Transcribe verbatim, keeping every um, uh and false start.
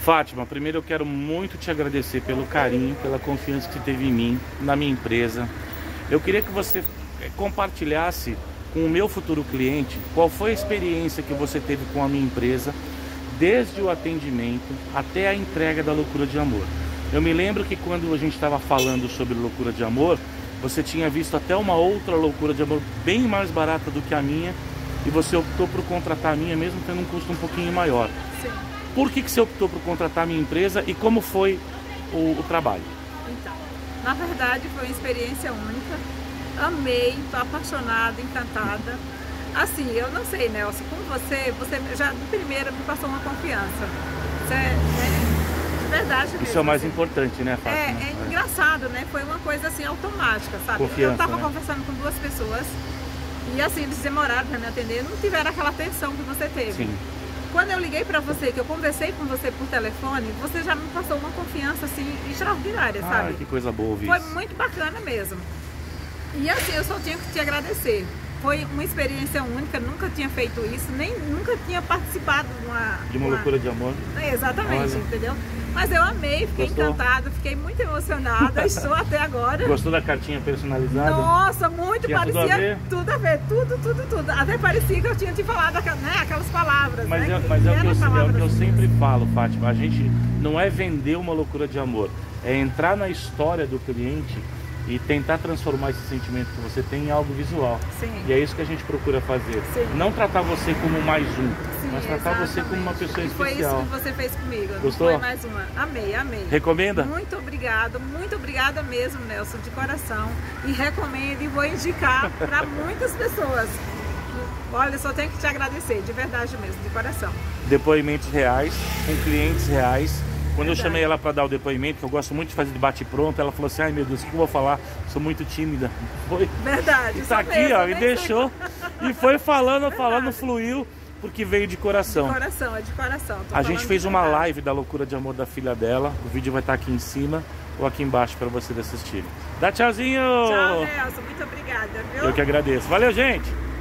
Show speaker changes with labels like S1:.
S1: Fátima, primeiro eu quero muito te agradecer pelo carinho, pela confiança que você teve em mim, na minha empresa. Eu queria que você compartilhasse com o meu futuro cliente qual foi a experiência que você teve com a minha empresa, desde o atendimento até a entrega da Loucura de Amor. Eu me lembro que quando a gente estava falando sobre Loucura de Amor, você tinha visto até uma outra Loucura de Amor bem mais barata do que a minha, e você optou por contratar a minha, mesmo tendo um custo um pouquinho maior.
S2: Sim.
S1: Por que que você optou por contratar a minha empresa e como foi o, o trabalho?
S2: Então, na verdade foi uma experiência única. Amei, tô apaixonada, encantada. Assim, eu não sei, Nelson, como você, você já de primeira me passou uma confiança. Isso é, é de verdade mesmo.
S1: Isso é o mais
S2: assim.
S1: importante, né, Fátima?
S2: É, é engraçado, né? Foi uma coisa assim automática, sabe?
S1: Confiança,
S2: eu tava
S1: né?
S2: conversando com duas pessoas e assim, eles demoraram para me atender, não tiveram aquela atenção que você teve.
S1: Sim.
S2: Quando eu liguei para você, que eu conversei com você por telefone, você já me passou uma confiança assim extraordinária, sabe?
S1: Ah, que coisa boa ouvir
S2: Foi
S1: isso.
S2: muito bacana mesmo. E assim, eu só tinha que te agradecer. Foi uma experiência única, nunca tinha feito isso, nem nunca tinha participado de uma...
S1: De uma
S2: uma...
S1: Loucura de Amor.
S2: É, exatamente,
S1: Olha.
S2: entendeu? Mas eu amei, fiquei
S1: Gostou?
S2: encantada, fiquei muito emocionada, estou até agora.
S1: Gostou da cartinha personalizada?
S2: Nossa, muito,
S1: Tinha tudo
S2: parecia
S1: a ver?
S2: tudo a ver, tudo, tudo, tudo. Até parecia que eu tinha te falado aquelas, né, aquelas palavras,
S1: Mas,
S2: né?
S1: é, mas é, o que eu,
S2: eram
S1: é o que eu
S2: palavras
S1: sempre falo, Fátima. A gente não é vender uma Loucura de Amor, é entrar na história do cliente e tentar transformar esse sentimento que você tem em algo visual.
S2: Sim.
S1: E é isso que a gente procura fazer.
S2: Sim.
S1: Não tratar você como mais um,
S2: Sim,
S1: mas tratar você
S2: exatamente.
S1: como uma pessoa
S2: E foi
S1: especial.
S2: isso que você fez comigo.
S1: Gostou?
S2: Foi mais uma. Amei, amei.
S1: Recomenda?
S2: Muito obrigada, muito obrigada mesmo, Nelson, de coração. E recomendo e vou indicar para muitas pessoas. Olha, só tenho que te agradecer, de verdade mesmo, de coração.
S1: Depoimentos reais, com clientes reais. Quando eu
S2: Verdade.
S1: chamei ela para dar o depoimento, que eu gosto muito de fazer de bate-pronto, ela falou assim, ai meu Deus, o que eu vou falar? Sou muito tímida. Foi.
S2: Verdade.
S1: E tá
S2: isso
S1: aqui,
S2: mesmo,
S1: ó, e
S2: nem
S1: deixou. E foi falando, falando,
S2: Verdade.
S1: fluiu, porque veio de coração.
S2: De coração, é de coração. Tô
S1: A gente
S2: falando
S1: fez
S2: de
S1: uma
S2: verdade.
S1: live da Loucura de Amor da filha dela. O vídeo vai estar aqui em cima ou aqui embaixo para vocês assistirem. Dá tchauzinho!
S2: Tchau, Nelson. Muito obrigada, viu?
S1: Eu que agradeço. Valeu, gente!